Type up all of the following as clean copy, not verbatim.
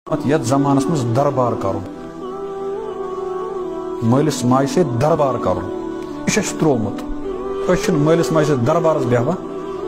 یت زمانس مز دربار کرن مالس ماجہ سے دربار کرن یہ ترومت مالس ماجہ سے دربارس بیہوان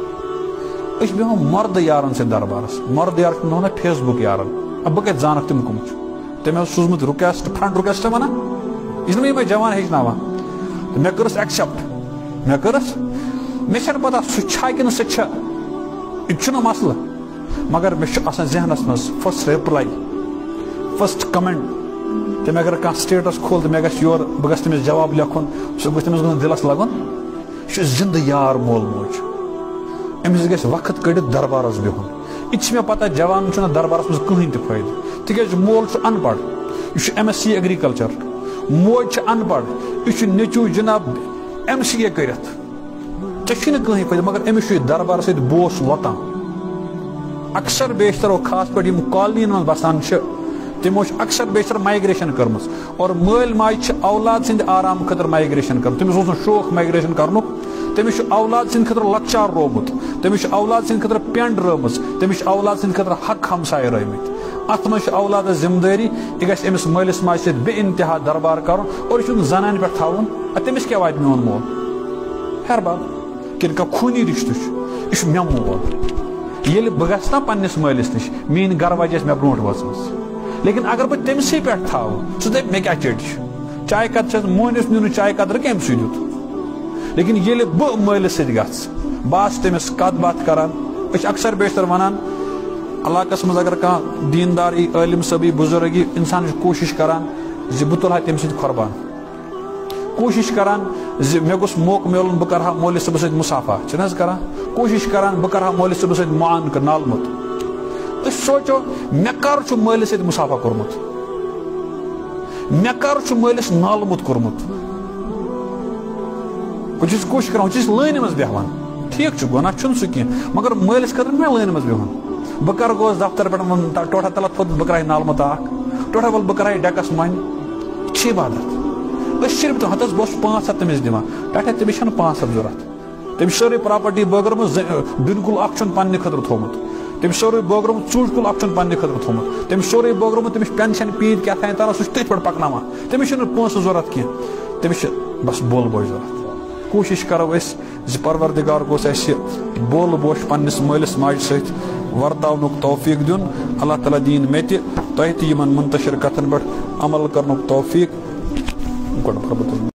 بیہوان مرد یارن سے دربارس مرد یار بیہوان فیس بک یارن اب بہ کتہ زانک تم کم تم سوزمت رکیسٹ فرنڈ رکیسٹ ونان یہ میں جوان ہیچناوان مے کرس ایکسیپٹ مے کرس مے چھن پتہ سہ کن سہ یہ مسئلہ مگر مے آسان ذہنس مز فرسٹ رپلائی فرسٹ کمنٹ تم اگر کھانا سٹیٹس کھول تو مے گھس یور بہ گھس تمس جواب لکھن سہ گھس تمس دلس لگن یہ زندہ یار مول موج امس گھس وقت کڑت دربارس بہن یہ مے پتہ جوان چھنہ دربارس مز کہین تہ فائدہ تکیاز مول ان پڑھ یہ ایم ایس سی ایگریکلچر موج ان پڑھ یہ نیچو جناب ایم سی اے کرت ژےٚ کہین فائدہ مگر امس دربار ست بوس وطان اکثر بیشتر و خاص پہ کالنین من بسان تمو اکثر بیشتر مائگریشن کرم اور مل ماج اولاد سند آرام خاطر مائگریشن کر تمس اوس شوق مائگریشن کرنک تمس اولاد سند خاطر لکچار رومت تمس اولاد سند خاطر پینڈ رمز تمس اولاد سند خاطر حق ہمسائے رمت ات من اولاد ذمہ داری یہ گھس امس مالس ماج ست بے انتہا دربار کرن اور یہ زنان پہ تھاون تمس کیا وات میون مول ہربال کن کا خونی رشتہ یہ مے مول یل بہ گھس نا پنس مالس نش مین گھر وجہ مے برونٹ وچمس لیکن اگر بہ تمسی پہ تھو سہ دپ مے کیا چٹ چائے قدر مہنس نیو چائے قدر کم سی دیت لیکن یل بہ مالس ست گھس بہس تمس کت بات کران اکثر بیشتر ونان علاقس مز اگر کھانا دینداری عالم صبی بزرگی انسان کوشش کران بہ تلہا تم ست قربان کوشش کران مے گوس موقع ملن بہ کرہا مولس صبح ست مصافہ چھ کران کوشش کران بہ کرہا مولس صبح ست معانقہ نالمت سوچو مے کر مالس ست مصافہ کورمت مے کر مالس نالمت کورمت بہ چھس کوشش کران بہ چھس لٲنہِ منٛز بیہوان ٹھیک گناہ چھُنہٕ سُہ کینٛہہ مگر مالس خٲطرٕ مے لٲنہِ منٛز بیہوان بہ کر گوس دفتر پہ ٹوٹھا تلت پھوٚت بہ کرہا نالمت اکھ ٹوٹھا ول بہ کرہا ڈیکس منہِ چھ عبادت صرف ہتس بہٕ اوسُس 500 تٔمِس دِوان ٹاٹھا تٔمِس چھنہٕ 500 ضوٚرتھ تٔمِس سٲرٕے پراپرٹی بٲگرمٕژ ڈُنہِ کُل اکھ چھُنہٕ پننہِ خٲطرٕ تھوٚومُت تٔمِس سورُے بٲگرومُت ژوٗنٛٹھۍ کُل اکھ چھُنہٕ پننہِ خٲطرٕ تھوٚومُت تٔمِس سورُے بٲگرومُت تٔمِس پینشن پیٖنٛتۍ کیٛاہ تانۍ تران سُہ چھُ تٔتھۍ پٮ۪ٹھ پکناوان تٔمِس چھُنہٕ پونٛسہٕ ضوٚرتھ کینٛہہ تٔمِس چھِ بس بول بوش ضوٚرتھ کوٗشِش کرو أسۍ زِ پروردگار گوٚژھ اَسہِ بول بوش پننِس مٲلِس ماجہِ سۭتۍ ورتاونُک توفیٖق دیُن اللہ تعالیٰ دِیِن مےٚ تہِ تۄہہِ تہِ یِمن منتشر کتھن پٮ۪ٹھ عمل کرنُک توفیٖق